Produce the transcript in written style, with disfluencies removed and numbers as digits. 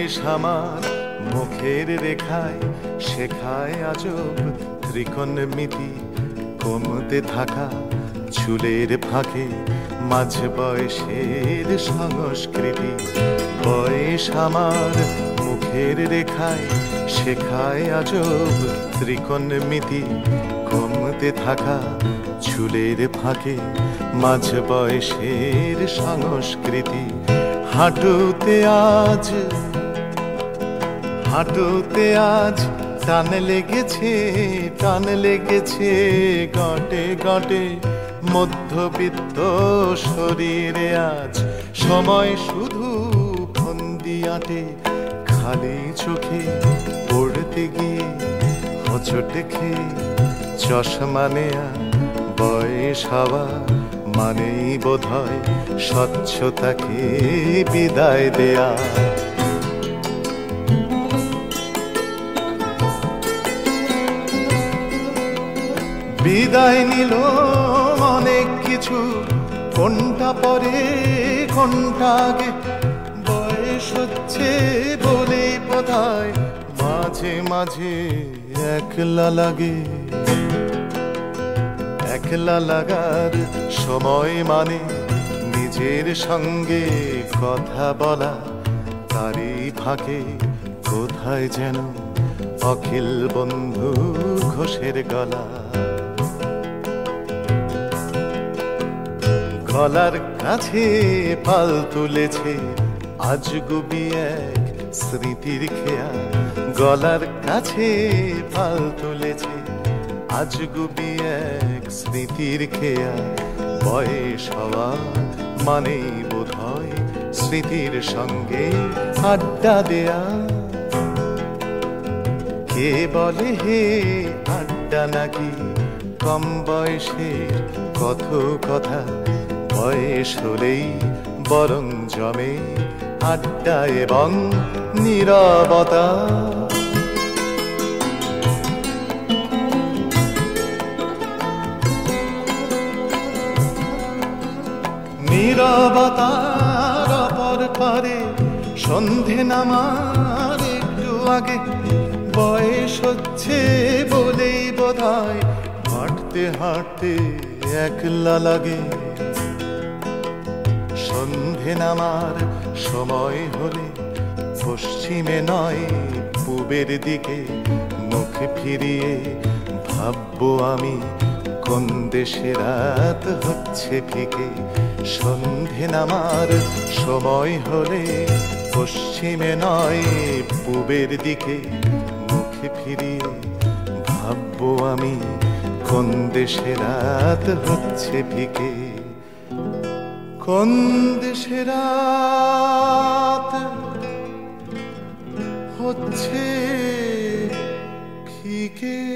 বয়স আমার মুখের রেখায় শেখায় আজব ত্রিকোণমিতি, কমতে থাকা চুলের ফাঁকে মাঝ বয়সের সংস্কৃতি। বয়স আমার মুখের রেখায় শেখায় আজব ত্রিকোণমিতি, কমতে থাকা চুলের ফাঁকে মাঝ বয়সের সংস্কৃতি। হাঁটুতে আজ টান লেগেছে গটে গটে, মধ্যবিত্ত শরীরে আজ সময় শুধু ফন্দি আটে। খালি চোখে পড়তে গিয়ে হোঁচট খেয়ে চশমা নেয়া, বয়স হওয়া মানেই বোধহয় স্বচ্ছতাকে বিদায় দেয়া। বিদায় নিল অনেক কিছু, কোনটা পরে কোনটা আগে। বয়স হচ্ছে বলে বোধহয় মাঝে মাঝে একলা লাগে। একলা লাগার সময় মানে নিজের সঙ্গে কথা বলা, তারই ফাঁকে কোথায় যেন অখিল বন্ধু ঘোষের গলা। গলার কাছে পাল তুলেছে আজ গুবি এক স্মৃতির খেয়া। গলার কাছে পাল তুলেছে আজ গুবি এক স্মৃতির খেয়া। বয়স হওয়া মানেই বোধহয় স্মৃতির সঙ্গে আড্ডা দেয়া। কে বলে হে আড্ডা নাকি কম বয়সের কত কথা। বয়স হলেই বরং জমে আড্ডা এবং নীরবতা। নীরবতার অপর পারে সন্ধে নামার একটু আগে। বয়স হচ্ছে বলেই বোধহয় হাঁটতে হাঁটতে একলা লাগে। সন্ধে নামার সময় হলে পশ্চিমে নয় পূবের দিকে মুখ ফিরিয়ে ভাববো আমি কোন দেশে রাত হচ্ছে ফিকে। সন্ধে নামার সময় হলে পশ্চিমে নয় পূবের দিকে মুখ ফিরিয়ে ভাববো আমি কোন দেশে রাত হচ্ছে ফিকে। কোন দেশে রাত হচ্ছে ফিকে।